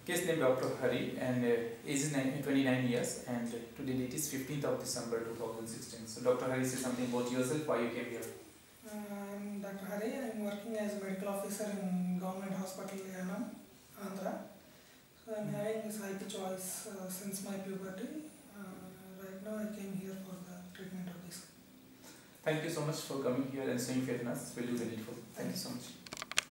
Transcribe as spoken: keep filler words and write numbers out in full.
Case name Doctor Hari, and uh, age is twenty-nine years, and uh, today date is fifteenth of December two thousand sixteen. So Doctor Hari, say something about yourself, why you came here. Uh, I'm Doctor Hari. I'm working as a medical officer in Government Hospital, Yanam, Andhra. So I'm having this high pitch voice uh, since my puberty. Uh, right now I came here for the treatment of this. Thank you so much for coming here and staying faith in us. We'll do the needful. Thank you so much.